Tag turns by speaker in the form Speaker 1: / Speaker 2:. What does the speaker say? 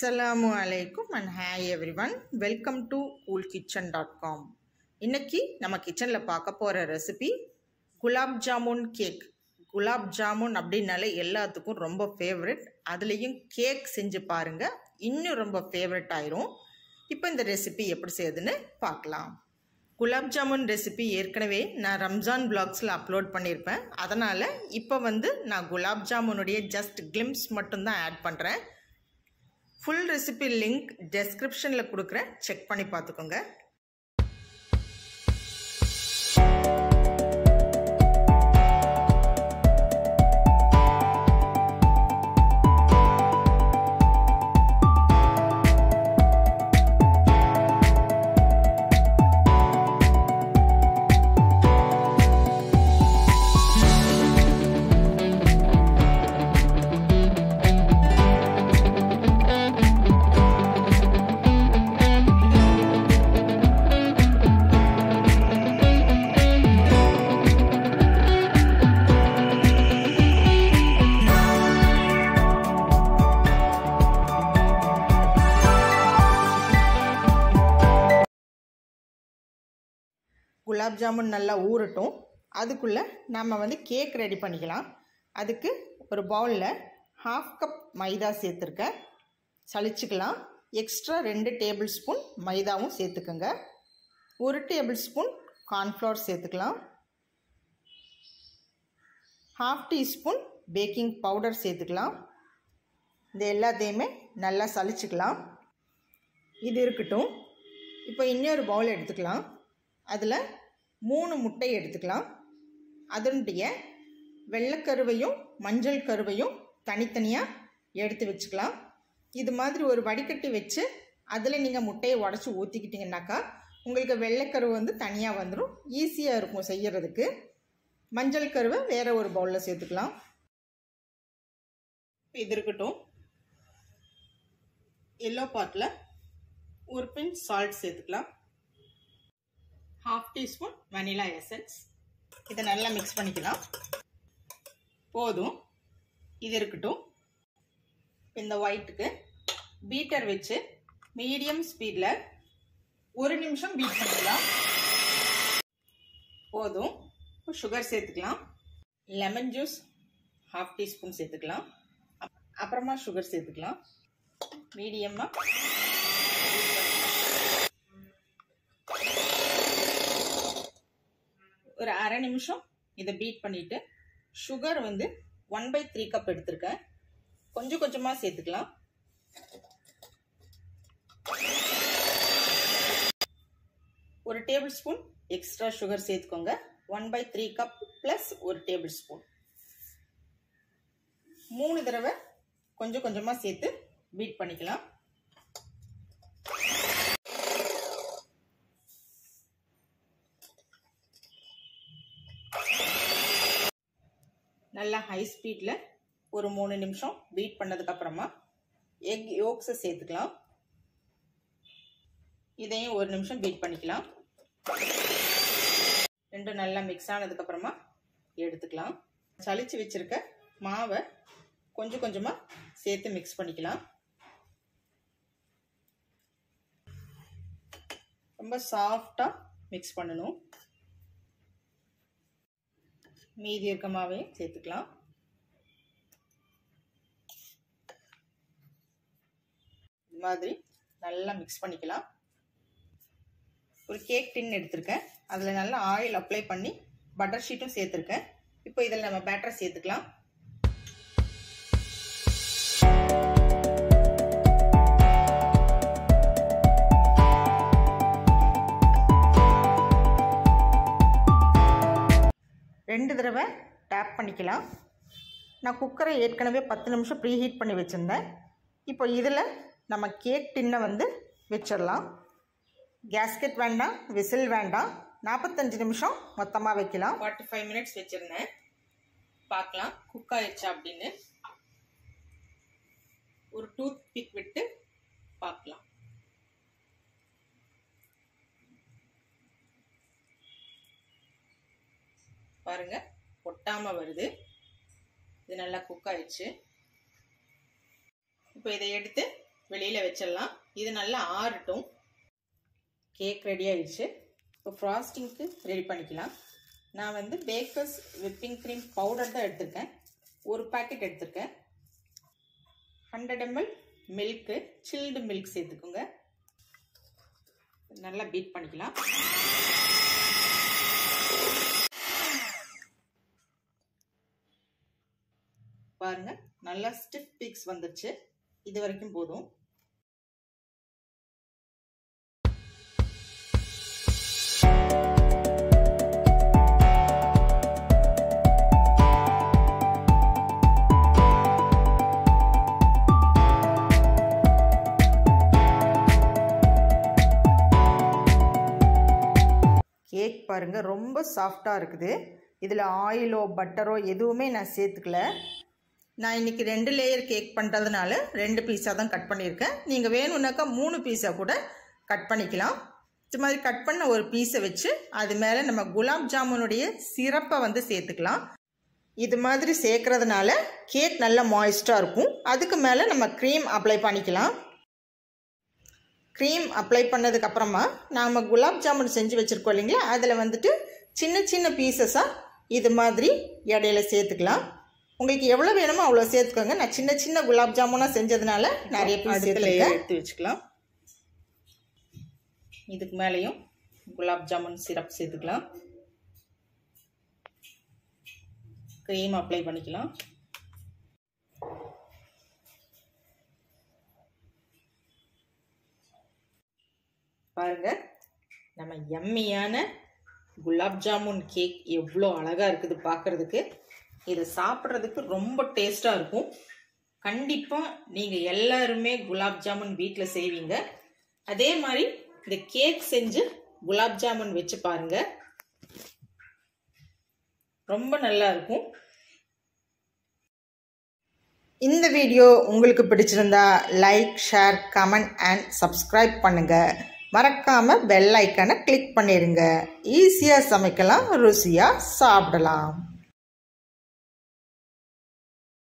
Speaker 1: Assalamualaikum and hi everyone. Welcome to coolkitchen.com. இன்னைக்கு நம்ம கிச்சன்ல பார்க்க போற ரெசிபி குலாப் ஜாமுன் கேக். குலாப் ஜாமுன் அப்படினாலே எல்லாத்துக்கும் ரொம்ப ஃபேவரட். அதுலயும் கேக் செஞ்சு பாருங்க, இன்னும் ரொம்ப ஃபேவரட் ஆயிரும். இப்போ இந்த ரெசிபி எப்படி செய்யுதுன்னு பார்க்கலாம். குலாப் ஜாமுன் ரெசிபி ஏற்கனவே நான் ரம்ஜான் vlogsல அப்லோட் பண்ணியிருப்பேன். அதனால இப்போ நான் குலாப் ஜாமுனுடைய ஜஸ்ட் கிளிம்ஸ் மட்டும் தான் ஆட் பண்றேன். ஃபுல் ரெசிபி லிங்க் டெஸ்கிரிப்ஷனில் கொடுக்குறேன், செக் பண்ணி பார்த்துக்கோங்க. குலாப் ஜாமுன் நல்லா ஊறட்டும். அதுக்குள்ளே நம்ம கேக் ரெடி பண்ணிக்கலாம். அதுக்கு ஒரு பவுலில் 1/2 கப் மைதா சேர்த்துருக்கேன், சளிச்சுக்கலாம். எக்ஸ்ட்ரா 2 டேபிள் ஸ்பூன் மைதாவும் சேர்த்துக்கோங்க. 1 டேபிள் ஸ்பூன் கார்ன்ஃப்ளவர் சேர்த்துக்கலாம். 1/2 டீஸ்பூன் பேக்கிங் பவுடர் சேர்த்துக்கலாம். இது எல்லாத்தையுமே நல்லா சளிச்சுக்கலாம். இது இருக்கட்டும். இப்போ இன்னொரு பவுல் எடுத்துக்கலாம். அதில் 3 முட்டை எடுத்துக்கலாம். அதனுடைய வெள்ளைக்கருவையும் மஞ்சள் கருவையும் தனித்தனியாக எடுத்து வச்சுக்கலாம். இது மாதிரி ஒரு வடிகட்டி வச்சு அதில் நீங்கள் முட்டையை உடச்சி ஊற்றிக்கிட்டிங்கனாக்கா உங்களுக்கு வெள்ளைக்கருவு தனியாக வந்துடும், ஈஸியாக இருக்கும் செய்யறதுக்கு. மஞ்சள் கருவை வேறு ஒரு பவுலில் சேர்த்துக்கலாம். இது இருக்கட்டும். எல்லோ பாட்டில் ஒரு பிஞ்ச் சால்ட் சேர்த்துக்கலாம். 1/2 டீஸ்பூன் வெனிலா எசன்ஸ். இதை நல்லா மிக்ஸ் பண்ணிக்கலாம். போதும், இது இருக்கட்டும். இந்த ஒயிட்டுக்கு பீட்டர் வச்சு மீடியம் ஸ்பீடில் 1 நிமிஷம் பீட் பண்ணிக்கலாம். போதும். சுகர் சேர்த்துக்கலாம். லெமன் ஜூஸ் 1/2 டீஸ்பூன் சேர்த்துக்கலாம். அப்புறமா சுகர் சேர்த்துக்கலாம். மீடியமாக ஒரு அரை நிமிஷம் இதை பீட் பண்ணிட்டு சுகர் 1/3 கப் எடுத்திருக்கேன். கொஞ்சம் கொஞ்சமாக சேர்த்துக்கலாம். ஒரு டேபிள் ஸ்பூன் எக்ஸ்ட்ரா சுகர் சேர்த்துக்கோங்க. 1/3 கப் பிளஸ் 1 டேபிள் ஸ்பூன். 3 தடவை கொஞ்சம் கொஞ்சமாக சேர்த்து பீட் பண்ணிக்கலாம். நல்லா ஹை ஸ்பீடில் ஒரு 3 நிமிஷம் பீட் பண்ணதுக்கப்புறமா எக் யோக்ஸை சேர்த்துக்கலாம். இதையும் 1 நிமிஷம் பீட் பண்ணிக்கலாம். ரெண்டும் நல்லா மிக்ஸ் ஆனதுக்கப்புறமா எடுத்துக்கலாம். சளிச்சு வச்சிருக்க மாவை கொஞ்சம் கொஞ்சமாக சேர்த்து மிக்ஸ் பண்ணிக்கலாம். ரொம்ப சாஃப்டாக மிக்ஸ் பண்ணணும். மீதி இருக்க மாவையும் சேர்த்துக்கலாம். இது மாதிரி நல்லா மிக்ஸ் பண்ணிக்கலாம். ஒரு கேக் டின் எடுத்திருக்கேன். அதில் நல்லா ஆயில் அப்ளை பண்ணி பட்டர் ஷீட்டும் சேர்த்துருக்கேன். இப்போ இதில் நம்ம பேட்டரை சேர்த்துக்கலாம். ரெண்டு தடவை டேப் பண்ணிக்கலாம். நான் குக்கரை ஏற்கனவே 10 நிமிஷம் ப்ரீ ஹீட் பண்ணி வச்சுருந்தேன். இப்போ இதில் நம்ம கேக் டின்னை வச்சிடலாம். கேஸ்கெட் வேண்டாம், விசில் வேண்டாம். 45 நிமிஷம் மொத்தமாக வைக்கலாம். 45 மினிட்ஸ் வச்சுருந்தேன். பார்க்கலாம் குக் ஆயிடுச்சா அப்படின்னு. ஒரு டூத் பிக் விட்டு பார்க்கலாம். பாருங்க ஒட்டாம வருது. இது நல்லா குக் ஆயிடுச்சு. இப்போ இதை எடுத்து வெளியில் வச்சிடலாம். இது நல்லா ஆறட்டும். கேக் ரெடி ஆயிடுச்சு. இப்போ ஃப்ராஸ்டிங்க்கு ரெடி பண்ணிக்கலாம். நான் வந்து பேக்கர்ஸ் விப்பிங் க்ரீம் பவுடர் தான் எடுத்திருக்கேன். ஒரு பேக்கெட் எடுத்திருக்கேன். 100 ml மில்க்கு, சில்டு மில்க் சேர்த்துக்கோங்க. நல்லா பீட் பண்ணிக்கலாம். பாருங்க, நல்லா ஸ்டிஃப் பீக்ஸ் வந்துருச்சு. இது வரைக்கும் போதும். கேக் பாருங்க ரொம்ப சாஃப்டாக இருக்குது. இதில் ஆயிலோ பட்டரோ எதுவுமே நான் சேர்த்துக்கல. நான் இன்றைக்கி 2 லேயர் கேக் பண்ணுறதுனால 2 பீஸாக தான் கட் பண்ணியிருக்கேன். நீங்கள் வேணும்னாக்கா 3 பீஸாக கூட கட் பண்ணிக்கலாம். இது மாதிரி கட் பண்ண ஒரு பீஸை வச்சு அது மேலே நம்ம குலாப் ஜாமுனுடைய சிரப்பை வந்து சேர்த்துக்கலாம். இது மாதிரி சேர்க்குறதுனால கேக் நல்லா மாய்ஸ்டாக இருக்கும். அதுக்கு மேலே நம்ம க்ரீம் அப்ளை பண்ணிக்கலாம். க்ரீம் அப்ளை பண்ணதுக்கப்புறமா நாம் குலாப் ஜாமுன் செஞ்சு வச்சுருக்கோம் இல்லைங்களா, அதில் வந்துட்டு சின்ன சின்ன பீசஸாக இது மாதிரி இடையில சேர்த்துக்கலாம். உங்களுக்கு எவ்வளோ வேணுமோ அவ்வளோ சேர்த்துக்கோங்க. நான் சின்ன சின்ன குலாப் ஜாமுனாக செஞ்சதுனால நிறைய பீஸ் எடுத்து வச்சுக்கலாம். இதுக்கு மேலேயும் குலாப் ஜாமுன் சிரப் சேர்த்துக்கலாம். க்ரீம் அப்ளை பண்ணிக்கலாம். பாருங்க, நம்ம யம்மியான குலாப் ஜாமுன் கேக் எவ்வளோ அழகாக இருக்குது பார்க்குறதுக்கு. இது சாப்பிட்றதுக்கு ரொம்ப டேஸ்ட்டாக இருக்கும். கண்டிப்பாக நீங்கள் எல்லாருமே குலாப் ஜாமுன் வீட்டில் செய்வீங்க. அதே மாதிரி இந்த கேக் செஞ்சு குலாப் ஜாமுன் வச்சு பாருங்க, ரொம்ப நல்லா இருக்கும். இந்த வீடியோ உங்களுக்கு பிடிச்சிருந்தா like, share, comment and subscribe பண்ணுங்க. மறக்காம பெல் ஐக்கானை கிளிக் பண்ணிருங்க. ஈஸியாக சமைக்கலாம், ருசியாக சாப்பிடலாம்.